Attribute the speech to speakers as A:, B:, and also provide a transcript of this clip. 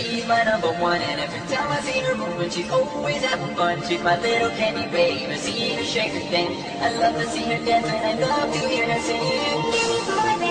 A: she's my number one. And every time I see her moving, she's always having fun. She's my little candy babe, I see her shake her thing. I love to see her dance and I love to hear her sing.